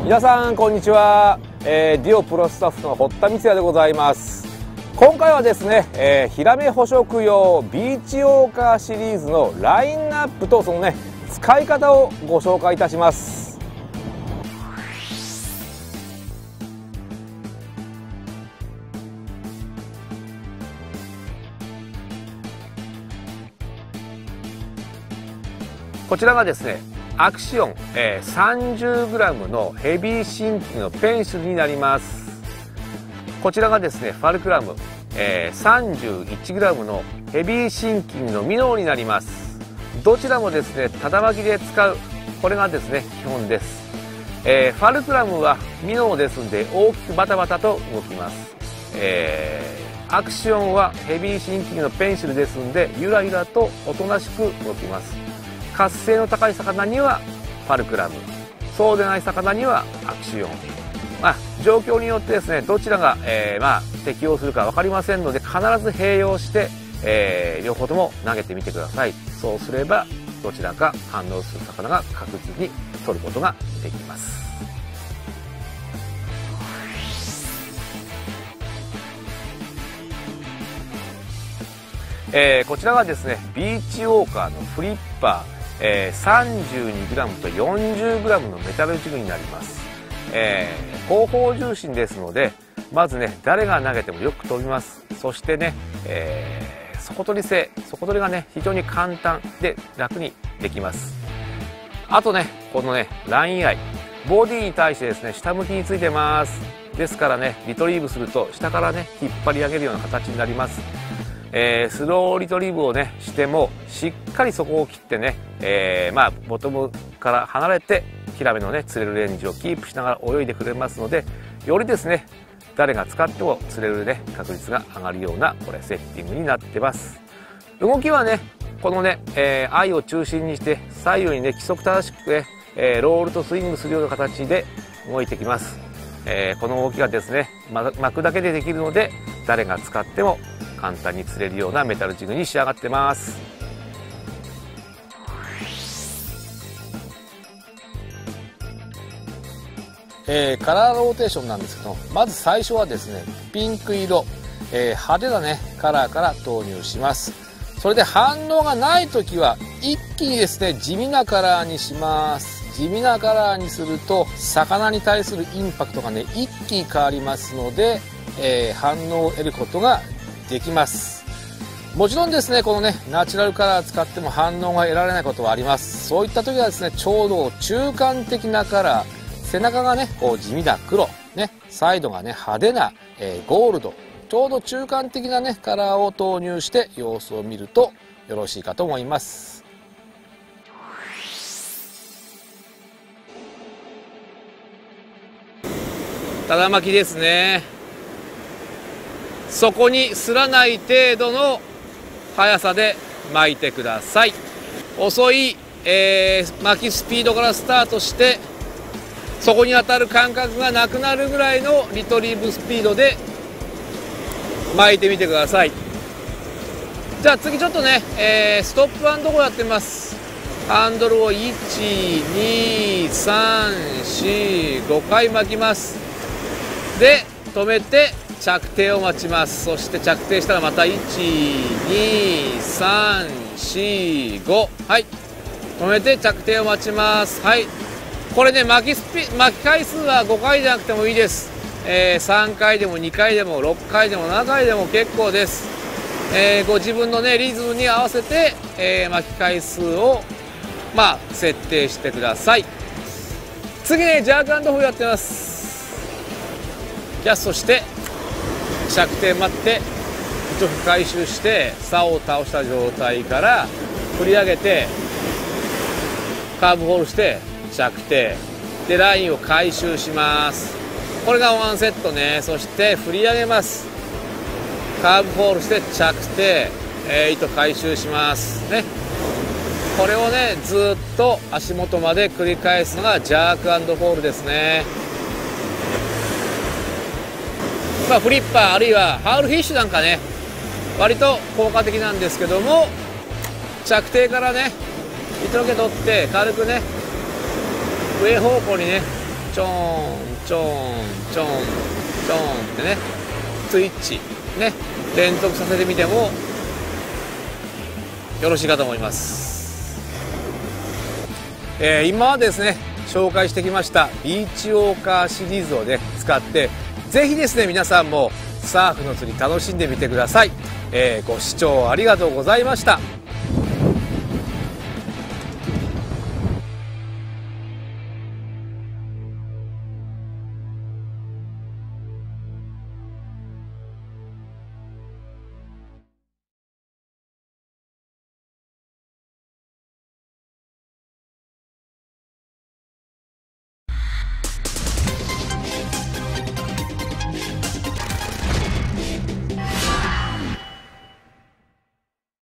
皆さんこんにちは、ディオプロスタッフの堀田光也でございます。今回はですね、ヒラメ捕食用ビーチウォーカーシリーズのラインナップとそのね使い方をご紹介いたします。こちらがですねアクシオン、30g のヘビーシンキングのペンシルになります。こちらがですねファルクラム、31g のヘビーシンキングのミノーになります。どちらもですねただ巻きで使う、これがですね基本です。ファルクラムはミノーですんで大きくバタバタと動きます。アクシオンはヘビーシンキングのペンシルですんでゆらゆらとおとなしく動きます。活性の高い魚にはファルクラム、そうでない魚にはアクシオン、状況によってですねどちらが、適応するか分かりませんので必ず併用して、両方とも投げてみてください。そうすればどちらか反応する魚が確実に取ることができます。こちらがですねビーチウォーカーのフリッパー、32g と 40g のメタルジグになります。後方重心ですのでまずね誰が投げてもよく飛びます。そしてね、底取りがね非常に簡単で楽にできます。あとねこのねラインアイ、ボディに対してですね下向きについてます。ですからねリトリーブすると下からね引っ張り上げるような形になります。スローリトリーブをねしてもしっかり底を切ってね、ボトムから離れてヒラメのね釣れるレンジをキープしながら泳いでくれますので、よりですね誰が使っても釣れるね確率が上がるようなこれセッティングになってます。動きはねこのね、アイを中心にして左右にね規則正しくね、ロールとスイングするような形で動いてきます。この動きがですね巻くだけでできるので誰が使っても簡単に釣れるようなメタルジグに仕上がってます。カラーローテーションなんですけど、まず最初はですねピンク色、派手なねカラーから投入します。それで反応がない時は一気にですね地味なカラーにします。地味なカラーにすると魚に対するインパクトがね一気に変わりますので、反応を得ることができます。もちろんですねこのねナチュラルカラー使っても反応が得られないことはあります。そういった時はですねちょうど中間的なカラー、背中がねこう地味な黒ね、サイドがね派手な、ゴールド、ちょうど中間的なねカラーを投入して様子を見るとよろしいかと思います。ただ巻きですね。そこにすらない程度の速さで巻いてください。遅い、巻きスピードからスタートしてそこに当たる感覚がなくなるぐらいのリトリーブスピードで巻いてみてください。じゃあ次ちょっとね、ストップ&ゴーやってみます。ハンドルを12345回巻きます。で止めて着底を待ちます。そして着底したらまた12345、はい止めて着底を待ちます。はい、これね巻き回数は5回じゃなくてもいいです。3回でも2回でも6回でも7回でも結構です。ご自分のねリズムに合わせて、巻き回数を設定してください。次ねジャーク&ホールやってます。キャストして着底待って一吹回収して竿を倒した状態から振り上げてカーブホールして着底でラインを回収します。これがワンセットね。そして振り上げます。カーブホールして着底、糸回収しますね。これをねずっと足元まで繰り返すのがジャーク&ホールですね。フリッパーあるいはハウルフィッシュなんかね割と効果的なんですけども、着底からね糸の毛取って軽くね上方向にねちょんちょんちょんちょんってね、スイッチね、連続させてみてもよろしいかと思います。今はですね紹介してきましたビーチウォーカーシリーズをね使ってぜひですね皆さんもサーフの釣り楽しんでみてください。ご視聴ありがとうございました。